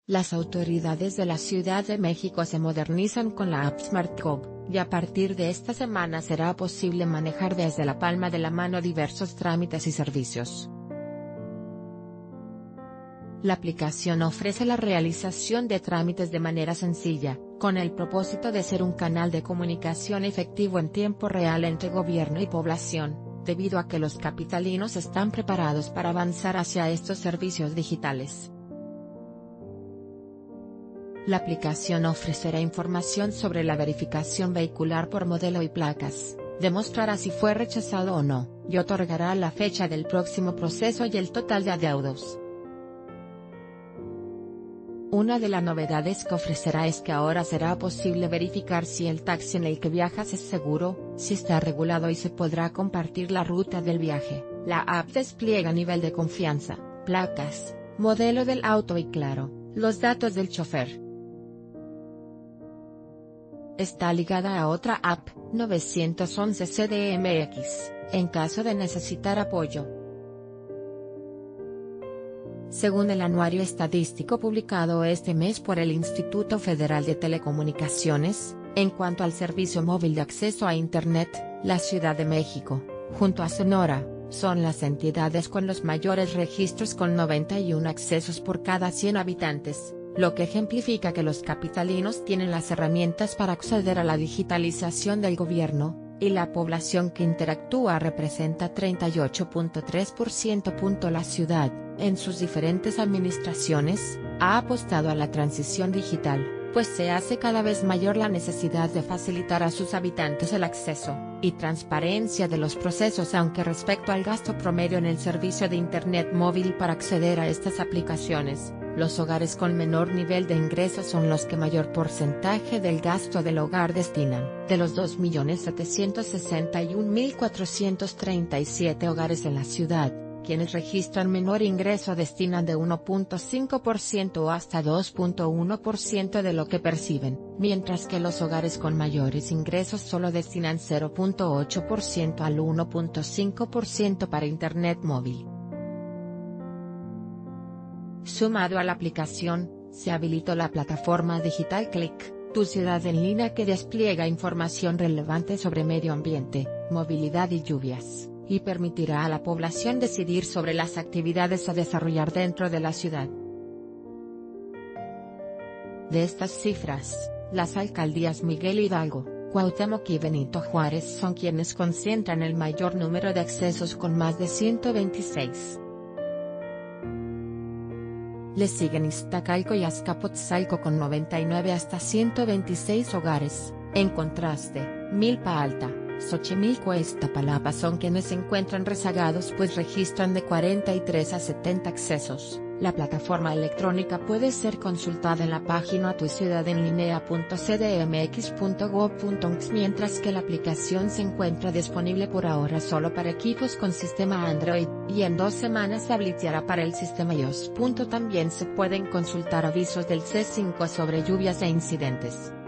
Las autoridades de la Ciudad de México se modernizan con la app SmartGov, y a partir de esta semana será posible manejar desde la palma de la mano diversos trámites y servicios. La aplicación ofrece la realización de trámites de manera sencilla, con el propósito de ser un canal de comunicación efectivo en tiempo real entre gobierno y población, debido a que los capitalinos están preparados para avanzar hacia estos servicios digitales. La aplicación ofrecerá información sobre la verificación vehicular por modelo y placas, demostrará si fue rechazado o no, y otorgará la fecha del próximo proceso y el total de adeudos. Una de las novedades que ofrecerá es que ahora será posible verificar si el taxi en el que viajas es seguro, si está regulado y se podrá compartir la ruta del viaje. La app despliega nivel de confianza, placas, modelo del auto y claro, los datos del chofer. Está ligada a otra app, 911 CDMX, en caso de necesitar apoyo. Según el anuario estadístico publicado este mes por el Instituto Federal de Telecomunicaciones, en cuanto al servicio móvil de acceso a Internet, la Ciudad de México, junto a Sonora, son las entidades con los mayores registros con 91 accesos por cada 100 habitantes, lo que ejemplifica que los capitalinos tienen las herramientas para acceder a la digitalización del gobierno, y la población que interactúa representa 38.3%. La ciudad, en sus diferentes administraciones, ha apostado a la transición digital, pues se hace cada vez mayor la necesidad de facilitar a sus habitantes el acceso y transparencia de los procesos, aunque respecto al gasto promedio en el servicio de Internet móvil para acceder a estas aplicaciones, los hogares con menor nivel de ingresos son los que mayor porcentaje del gasto del hogar destinan. De los 2.761.437 hogares en la ciudad, quienes registran menor ingreso destinan de 1.5% hasta 2.1% de lo que perciben, mientras que los hogares con mayores ingresos solo destinan 0.8% al 1.5% para Internet móvil. Sumado a la aplicación, se habilitó la plataforma digital Click, tu ciudad en línea, que despliega información relevante sobre medio ambiente, movilidad y lluvias, y permitirá a la población decidir sobre las actividades a desarrollar dentro de la ciudad. De estas cifras, las alcaldías Miguel Hidalgo, Cuauhtémoc y Benito Juárez son quienes concentran el mayor número de accesos con más de 126. Le siguen Iztacalco y Azcapotzalco con 99 hasta 126 hogares. En contraste, Milpa Alta, Xochimilco e Iztapalapa son quienes se encuentran rezagados, pues registran de 43 a 70 accesos. La plataforma electrónica puede ser consultada en la página tuciudadenlinea.cdmx.gov.mx, mientras que la aplicación se encuentra disponible por ahora solo para equipos con sistema Android, y en 2 semanas se habilitará para el sistema iOS. También se pueden consultar avisos del C5 sobre lluvias e incidentes.